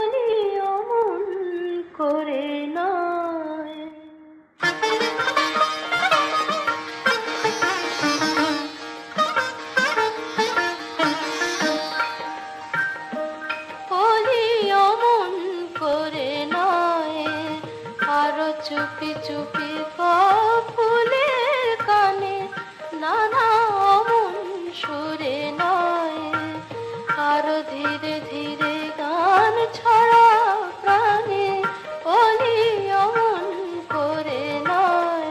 বলি অমন করে নয়। বলি অমন করে নয়, আরো চুপি চুপি ফুলের কানে, নানা অমন সুরে নয়, আরো ধীরে ধীরে গান ছড়া প্রাণে, বলি অমন করে নয়।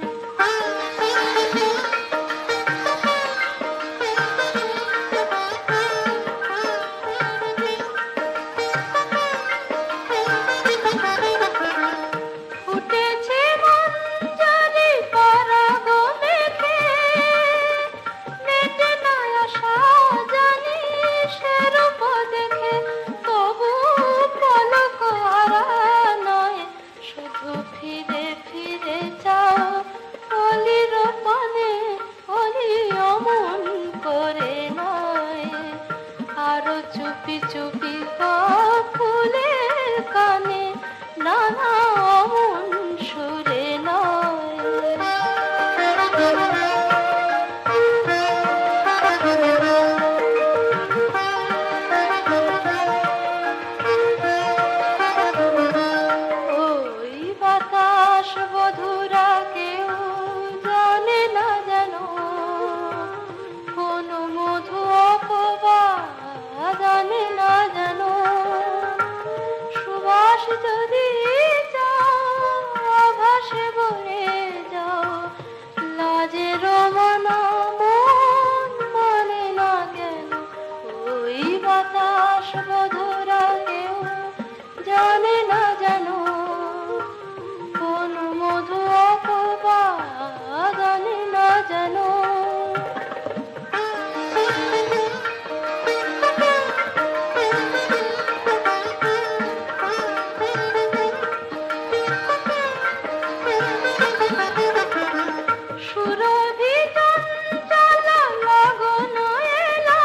ফুটেছে মঞ্জরি পরাগ মেঘে, মেটে না আশা জানি সেরূপ দেখে, তবু পলক হারা নয়, শুধু ফিরে ফিরে যাও অলির পানে, অলি অমন করে নয়, আরো চুপি চুপি ফুলের কানে, নানা অমন সুরে নয়। ওই বাতাস বধুরা কেউ জানে না যেন, কোন মধু অপবা জানে না যেন, সুবাস যদি যাও আভাসে বয়ে যাও, লাজের মানা মন মানে না কেন, ওই বাতাস বধুরা কেউ জানে না যেন, কোন মধু অপবা জানে না যেন। সুরভি চঞ্চল লগন এলা,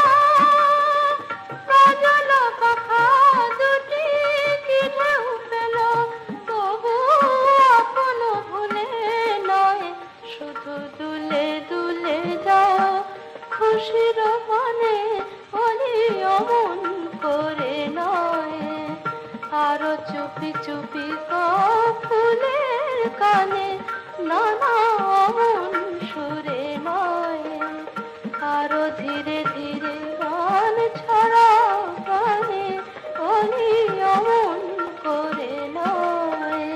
কাজল পাখা দুটি কি ঢেউ পেল, তবু আপন ভুলে নয়, শুধু দুলে দুলে যাও খুশির মনে, বলি অমন করে নয়, আরো চুপি চুপি ফুলের কানে, নানা অমন সুরে নয়, আরো ধীরে ধীরে গান ছড়া গানে, বলি অমন করে নয়।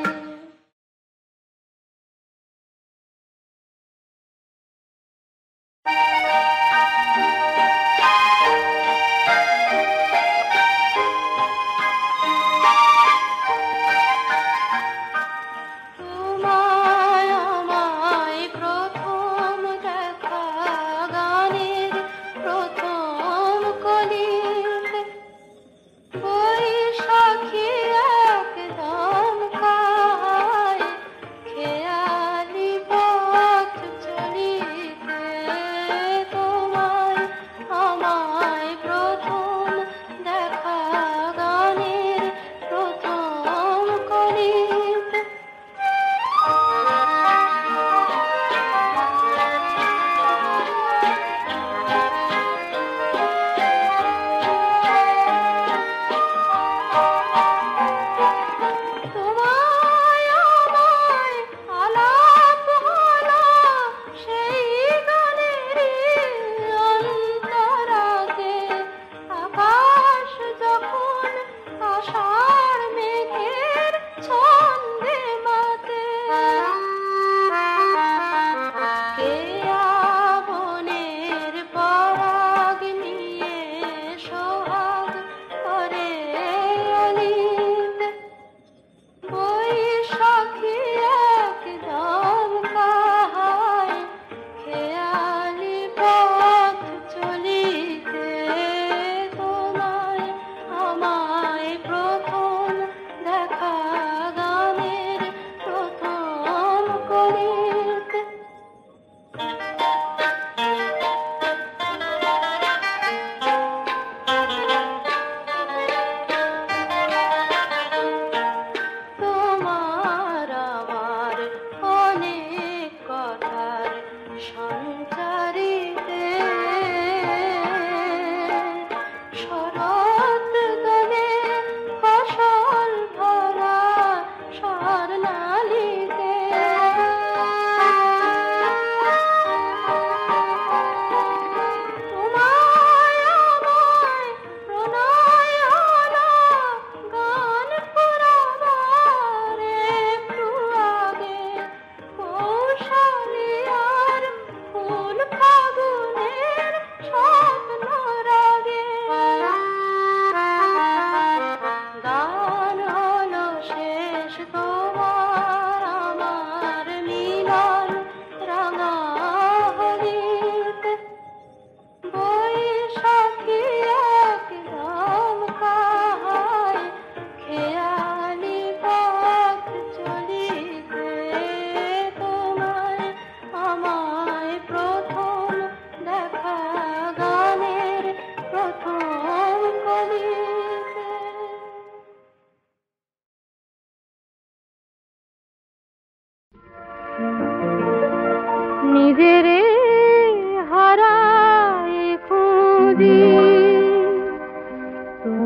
তোমার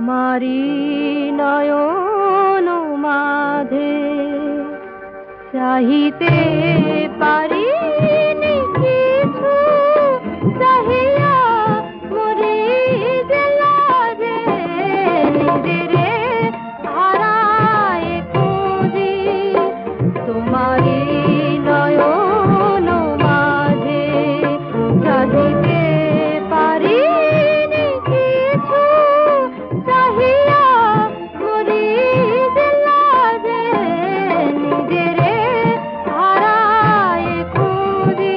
তোমারি নয়ন মাঝে চাহিতে পারিনি কিছু, চাহিয়া মরি যে লাজে নিজেরে হারায় খুঁজি। তোমারি নয়ন মাঝে চাহিতে পারিনি কিছু, চাহিয়া মরি যে লাজে নিজেরে হারায় খুঁজি।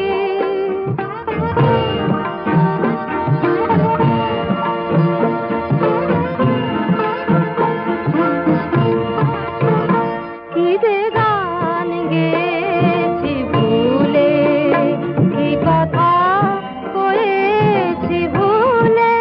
কি যে গান গেয়েছি ভুলে, কি কথা কয়েছি ভুলে,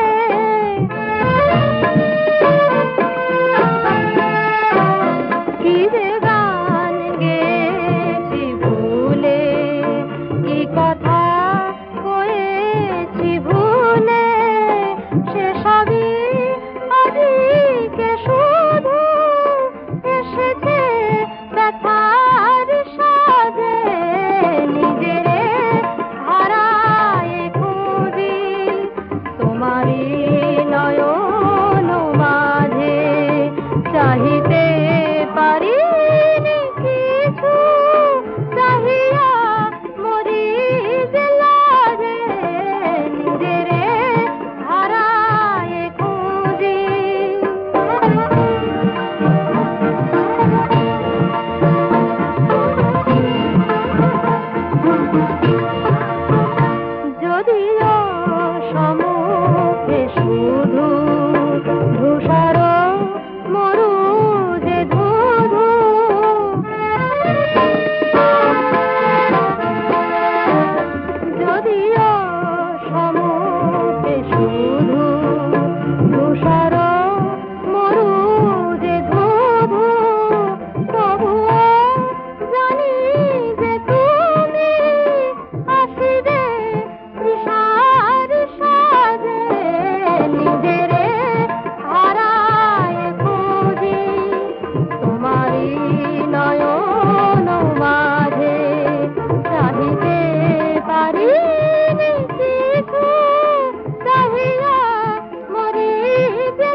কি যে গান গেয়েছি ভুলে, কি কথা কয়েছি ভুলে, সেসবই আজকে শুধু এসেছে ব্যথার সাজে নিজেরে হারায় খুঁজি। তোমারি নয়ন মাঝে চাহিতে পারিনি কিছু, চাহিয়া মরি যে লাজে নিজেরে হারায় খুঁজি। যদিও সম্মুখে শুধু ধূসর মরু যে ধুধু, যদিও সম্মুখে শুধু ধূসর মরু যে ধুধু, তবুও জানি যে তুমি আসিবে তৃষার সাজে নিজেরে হারায় খুঁজি। তোমারি নয়ন মাঝে চাহিতে পারিনি কিছু, চাহিয়া মরি যে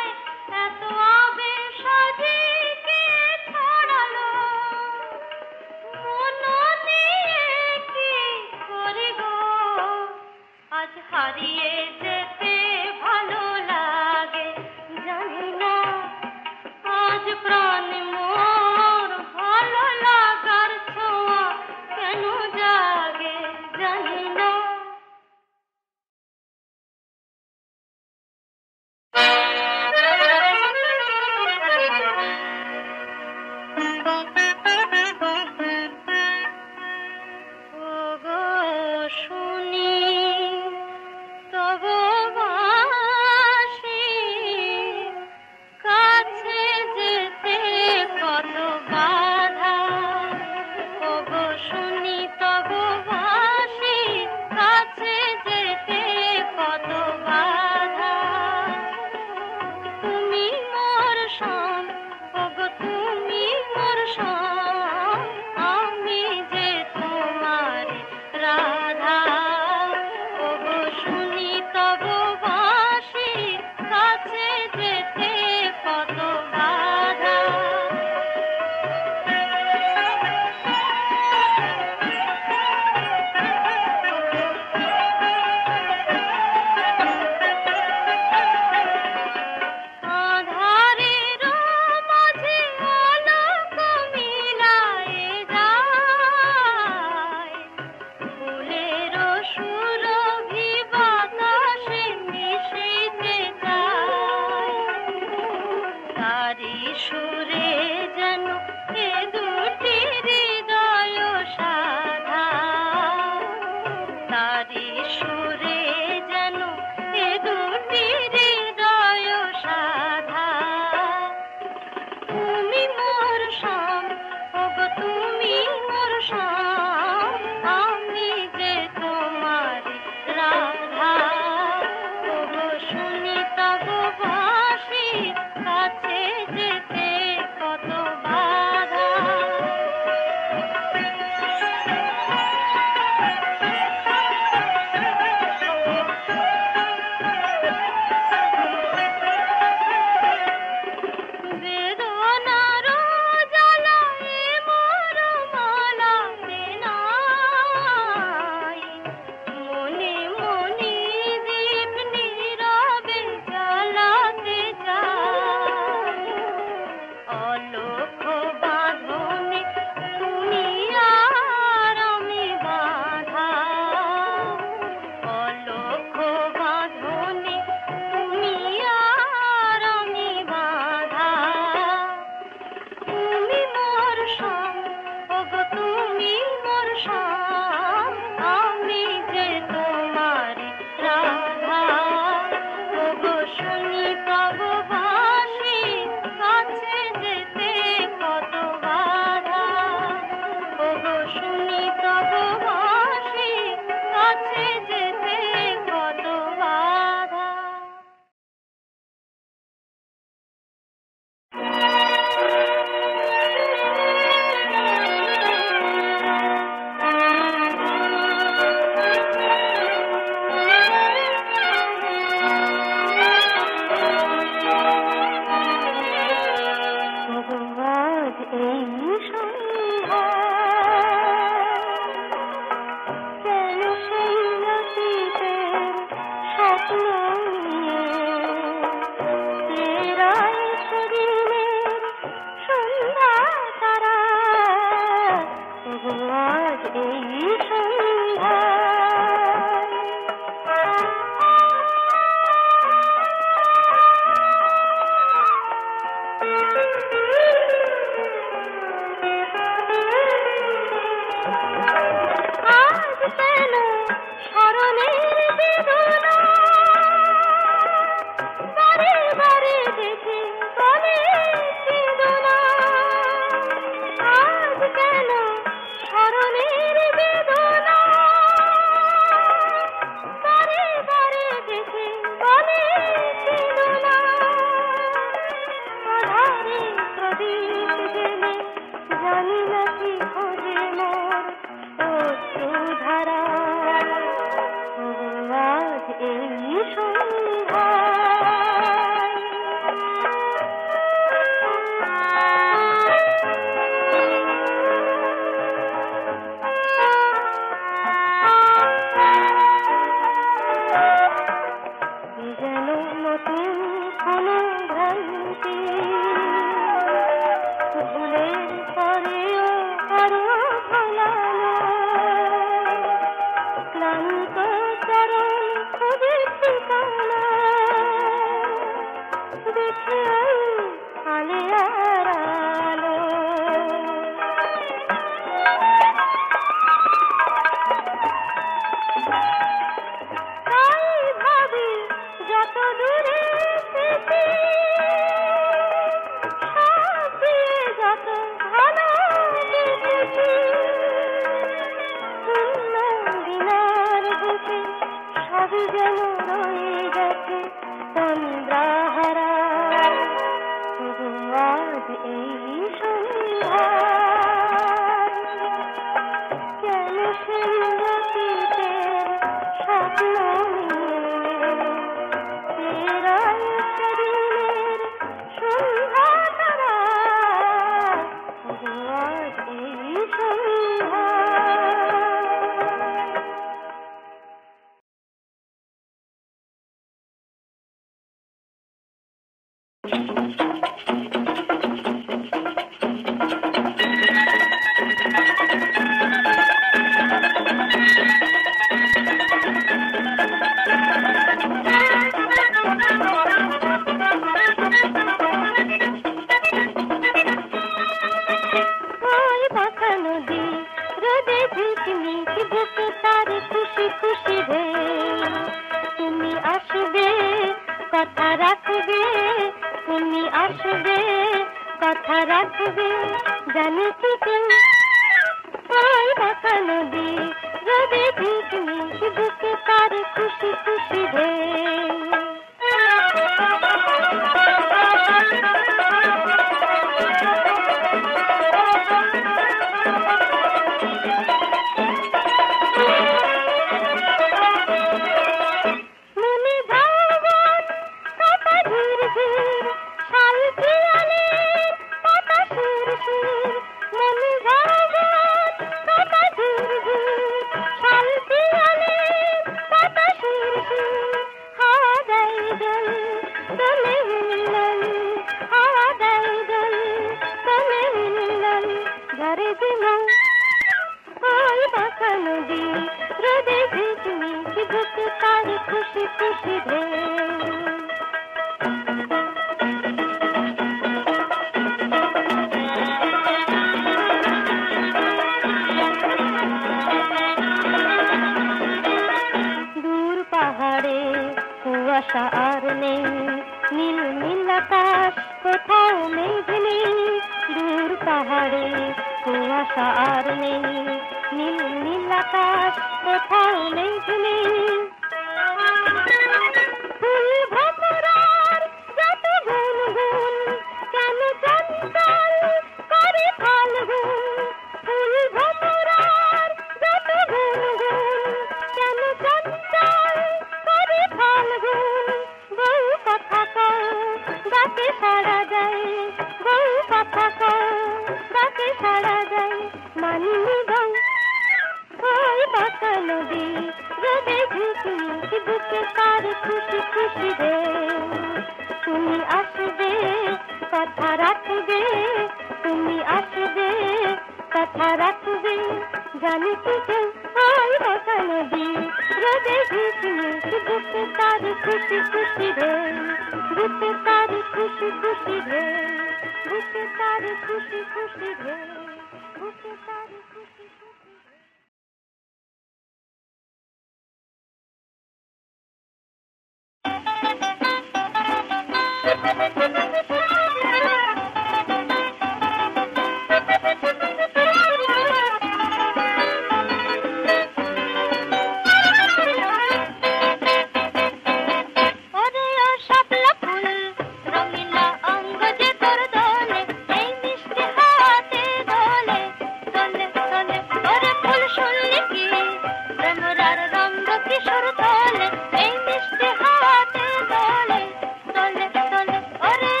কিশোর দোলে এই মিষ্টি হাতে দোলে দোলে দোলে ওরে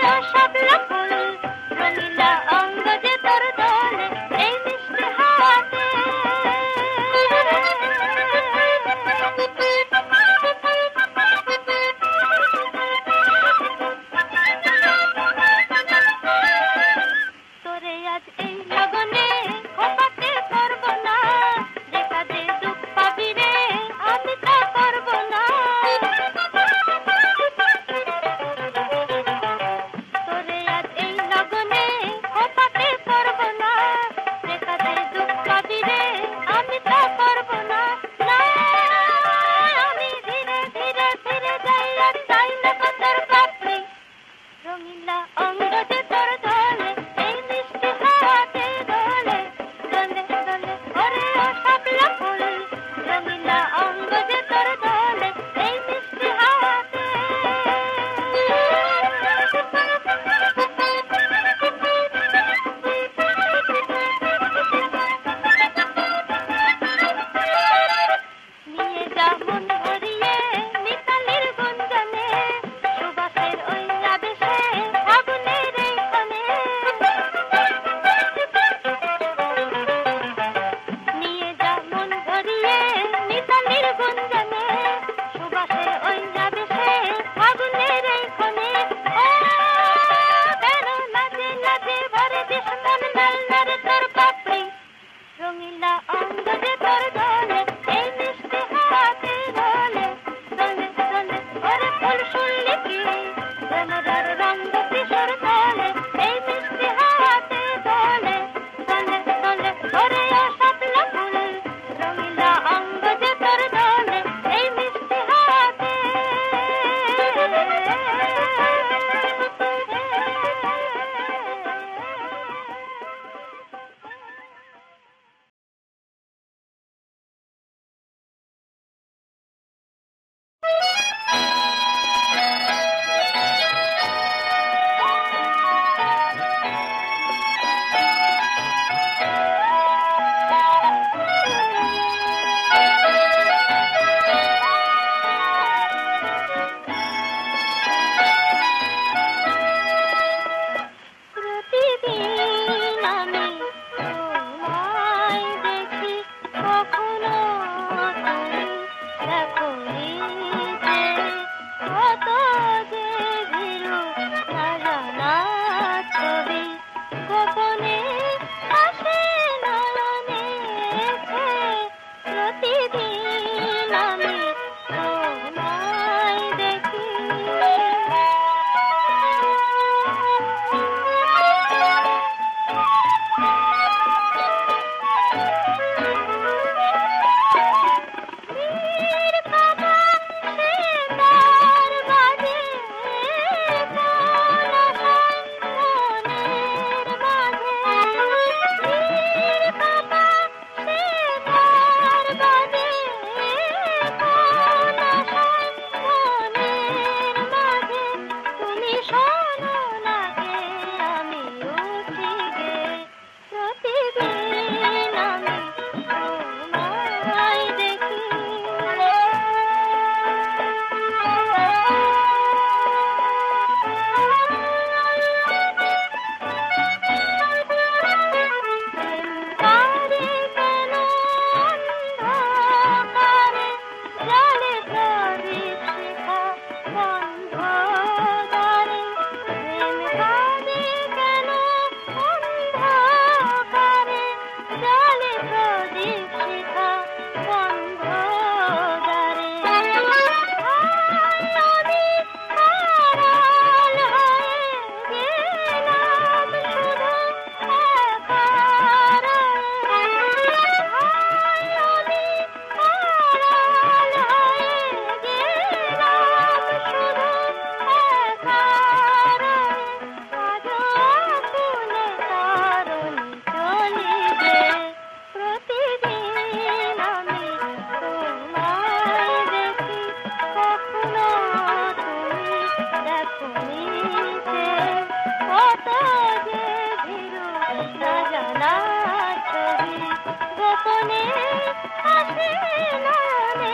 গোপনে আসে নয়নে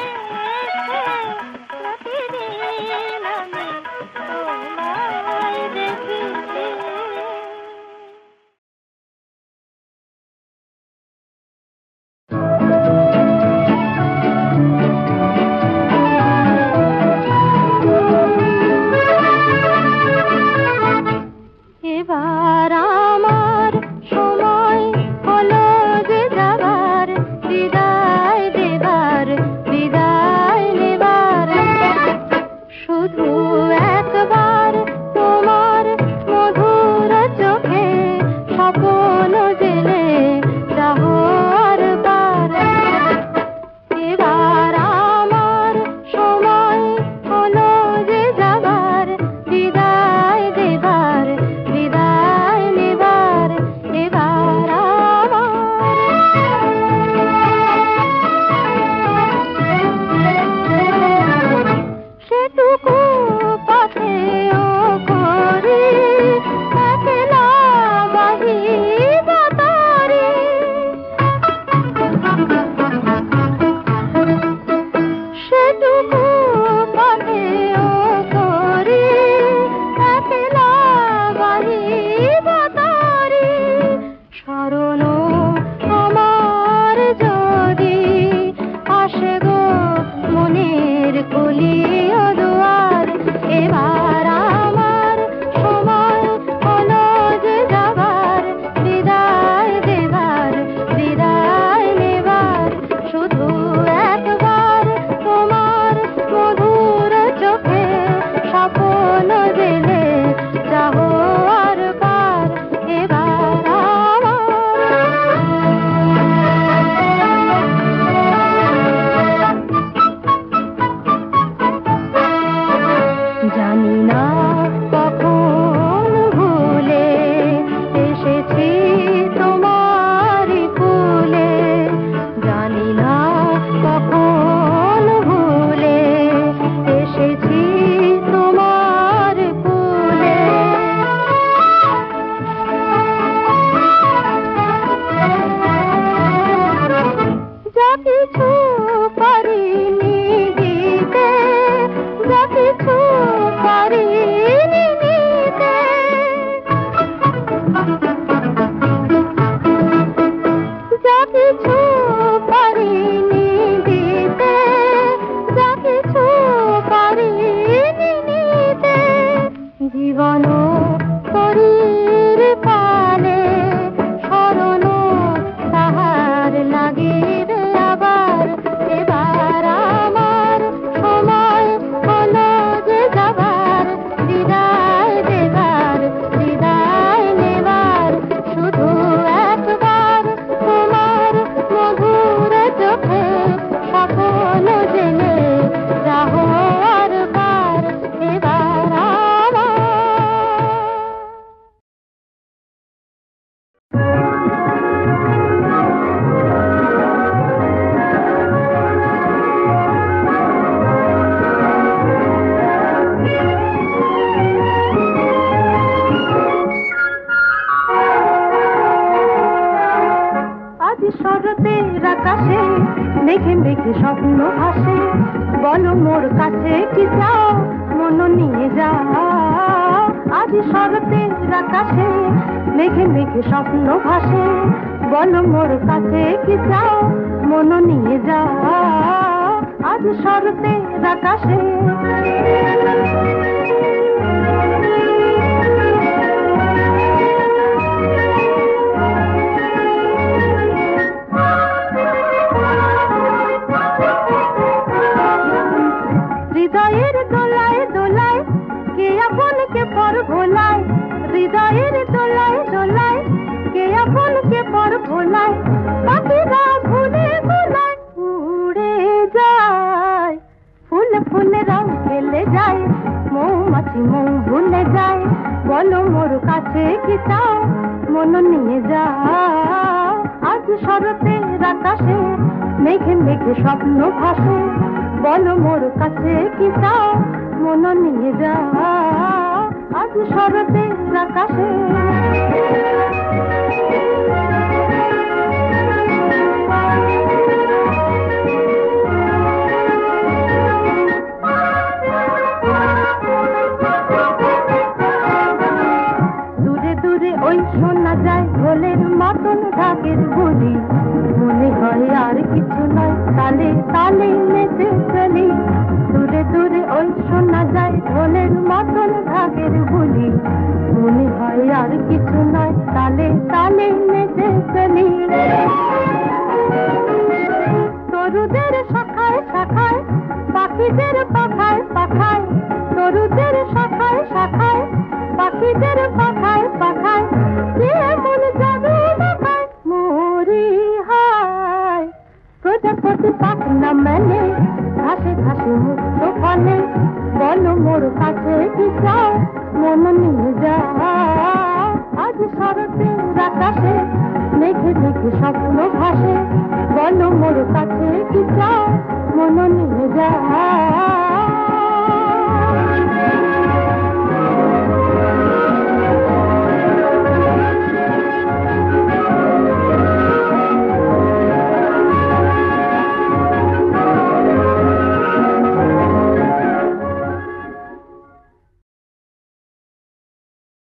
প্রতিদিন আমি তোমায় দেখেছি। এবার আমার সময় হলো যে যাবার, বিদায় দেবার, বিদায় নেবার। শুধু একবার তোমার মধুর চোখে স্বপ্ন জেলে যাওয়ার পার। এবার আমার সময় হলো যে যাবার, বিদায় দেবার, বিদায় নেবার। এবার সেটুকু পথেও করি একলা বাহিব তারি। সেটুকু পথেও করি একলা বাহিব তারি। স্মরণ আমার যদি আসে গো মনের কলিও দুয়ার। এবার আমার সময় হলো যে যাবার, বিদায় দেবার, বিদায় নেবার। শুধু একবার তোমার মধুর চোখে স্বপ্ন জেলে যাও আর পার। এবার জানি না কখন ভুলে এসেছি তোমারই কুলে। জানি না কখন ভুলে এসেছি তোমার কুলে। যা কিছু পারিনি দিতে, যা কিছু পারিনি নিতে, যা কিছু পারিনি দিতে, যা কিছু পারিনি নিতে। জীবন শরীর পালে স্মরণ তাহার লাগিবে আবার। এবার আমার সময় হলো যে যাবার, বিদায় দেবার, বিদায় নেবার। শুধু একবার তোমার মধুর চোখে স্বপ্ন জেলে যাও আর পার। এবার আমার আজ শরতের আকাশে মেঘে মেঘে স্বপ্ন ভাসে। বলো মোর কাছে কি চাও, মন নিয়ে যাও। আজ শরতের আকাশে মেঘে মেঘে স্বপ্ন ভাসে। বলো মোর কাছে কি চাও, মন নিয়ে যাও। আজ শরতের আকাশে হৃদয়ের দোলায় দোলায় কে আপন কে পর ভোলায়। হৃদয়ের দোলায় দোলায় কে আপন কে পর ভোলায়। পাখিরা ভুলে ভোলায় উড়ে যায়, ফুল ফুল রং খেলে যায়, মৌমাছি মৌ ভুলে যায়। বলো মোর কাছে কি চাও, মন নিয়ে যাও। আজ শরতের আকাশে মেঘে মেঘে স্বপ্ন ভাসে। বলো মোর কাছে কি চাও, মন নিয়ে যাও। আজ শরতের আকাশে ওই শোনা যায় ঢোলের মতন ভাগের বুলি, মনে হয় আর কিছু নয়, তালে তালে নেচে চলি। তরুদের শাখায় শাখায়, পাখিদের পাখায় পাখায়, তরুদের শাখায় শাখায়, পাখিদের পাখায় পাখায়, মন যাবে দেখায় মরি হায়। প্রজাপতি পাখ না মানে, ঘাসে ঘাসে মুক্ত ফলে, বলো মোর কাছে কি চাও, মন নিয়ে যা। আজ শরতের আকাশে মেঘে মেঘে স্বপ্ন ভাসে, বলো মোর কাছে কি চাও, মন নিয়ে যা।